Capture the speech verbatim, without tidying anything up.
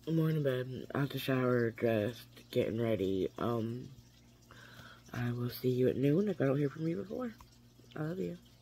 I'm going to bed, out the shower, dressed, getting ready. Um, I will see you at noon if I don't hear from you before. I love you.